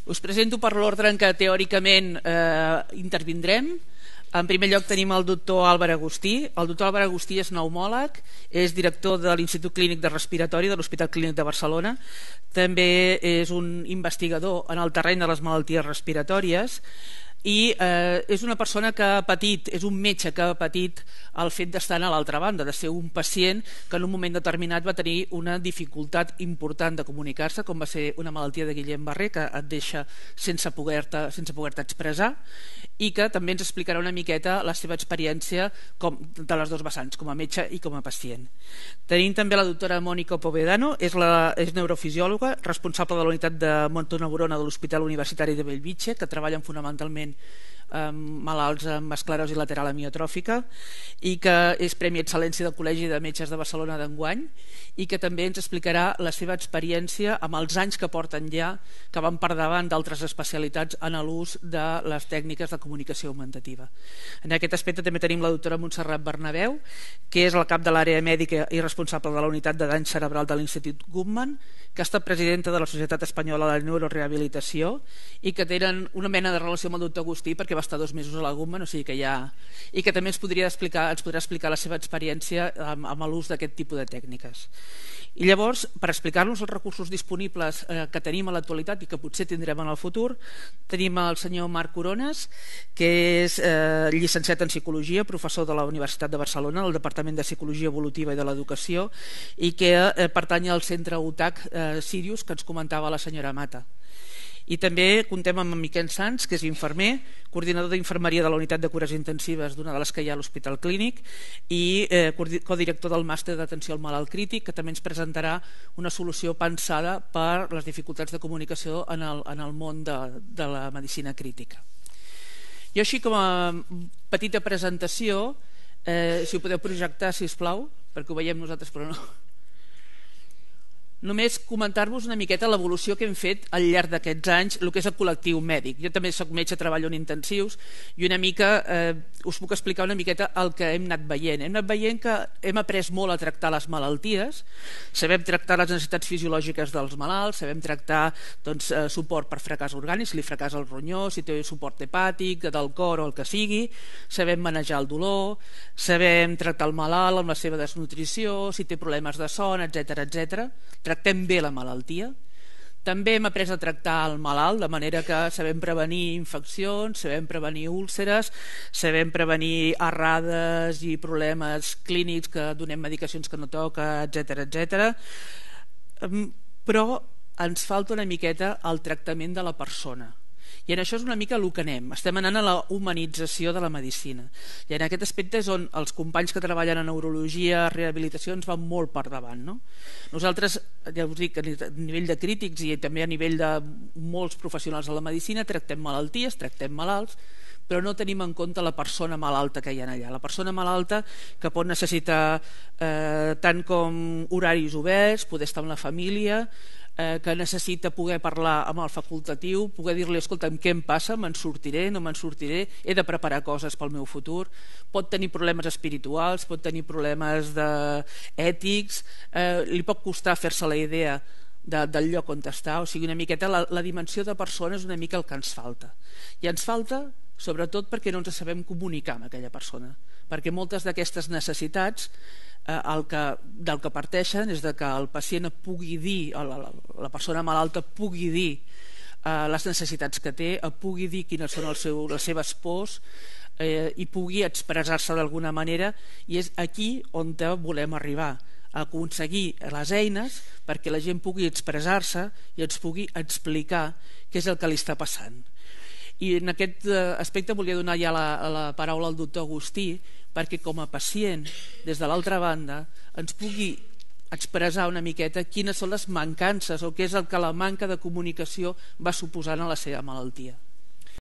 Us presento per l'ordre en què teòricament intervindrem. En primer lloc tenim el doctor Álvaro Agustí. El doctor Álvaro Agustí és pneumòleg, és director de l'Institut Clínic de Respiratori de l'Hospital Clínic de Barcelona. També és un investigador en el terreny de les malalties respiratòries i és una persona que ha patit, és un metge que ha patit el fet d'estar a l'altra banda, de ser un pacient que en un moment determinat va tenir una dificultat important de comunicar-se, com va ser una malaltia de Guillain-Barré, que et deixa sense poder-te expressar, i que també ens explicarà una miqueta la seva experiència de les dues vessants, com a metge i com a pacient. Tenim també la doctora Mónica Povedano, és neurofisiòloga, responsable de la unitat de Montoneurona de l'Hospital Universitari de Bellvitge, que treballen fonamentalment malalts amb esclerosi lateral amiotròfica i que és Premi Excel·lència del Col·legi de Metges de Barcelona d'enguany, i que també ens explicarà la seva experiència amb els anys que porten ja, que van per davant d'altres especialitats en l'ús de les tècniques de comunicació augmentativa. En aquest aspecte també tenim la doctora Montserrat Bernabeu, que és el cap de l'àrea mèdica i responsable de la unitat de dany cerebral de l'Institut Guttmann, que ha estat presidenta de la Societat Espanyola de Neurorehabilitació i que tenen una mena de relació amb el doctor Agustí perquè va estar 2 mesos a la Guttmann, o sigui que i que també ens podrà explicar la seva experiència amb l'ús d'aquest tipus de tècniques. I llavors, per explicar-nos els recursos disponibles que tenim a l'actualitat i que potser tindrem en el futur, tenim el senyor Marc Corones, que és llicenciat en Psicologia, professor de la Universitat de Barcelona, del Departament de Psicologia Evolutiva i de l'Educació, i que pertany al centre UTAC Sirius, que ens comentava la senyora Mata. I també contem amb en Miquel Sans, que és infermer, coordinador d'infermeria de la unitat de cures intensives d'una de les que hi ha a l'Hospital Clínic i codirector del màster d'atenció al malalt crític, que també ens presentarà una solució pensada per les dificultats de comunicació en el món de la medicina crítica. Jo així com a petita presentació, si ho podeu projectar, sisplau, perquè ho veiem nosaltres però no. Només comentar-vos una miqueta l'evolució que hem fet al llarg d'aquests anys, el que és el col·lectiu mèdic. Jo també soc metge, treballo en intensius i una mica us puc explicar una miqueta el que hem anat veient. Hem anat veient que hem après molt a tractar les malalties, sabem tractar les necessitats fisiològiques dels malalts, sabem tractar suport per fracàs orgànic, si li fracàs el ronyó, si té suport hepàtic, del cor o el que sigui, sabem manejar el dolor, sabem tractar el malalt amb la seva desnutrició, si té problemes de son, etc. Tractem bé la malaltia. També hem après a tractar el malalt, de manera que sabem prevenir infeccions, sabem prevenir úlceres, sabem prevenir errades i problemes clínics, que donem medicacions que no toca, etc. Però ens falta una miqueta el tractament de la persona. I en això és una mica el que anem. Estem anant a la humanització de la medicina. I en aquest aspecte és on els companys que treballen en neurologia, rehabilitació, ens van molt per davant. No? Nosaltres, ja us dic, a nivell de crítics i també a nivell de molts professionals de la medicina, tractem malalties, tractem malalts, però no tenim en compte la persona malalta que hi ha allà. La persona malalta que pot necessitar tant com horaris oberts, poder estar amb la família, que necessita poder parlar amb el facultatiu, poder dir-li, escolta'm, què em passa, me'n sortiré, no me'n sortiré, he de preparar coses pel meu futur, pot tenir problemes espirituals, pot tenir problemes ètics, li pot costar fer-se la idea del lloc on està, o sigui, una miqueta la dimensió de persona és una mica el que ens falta. I ens falta sobretot perquè no ens sabem comunicar amb aquella persona, perquè moltes d'aquestes necessitats del que parteixen és que el pacient pugui dir, la persona malalta pugui dir les necessitats que té, pugui dir quines són les seves pors i pugui expressar-se d'alguna manera, i és aquí on volem arribar, a aconseguir les eines perquè la gent pugui expressar-se i ens pugui explicar què és el que li està passant. I en aquest aspecte volia donar ja la paraula al doctor Agustí perquè com a pacient, des de l'altra banda, ens pugui expressar una miqueta quines són les mancances o què és el que la manca de comunicació va suposant a la seva malaltia.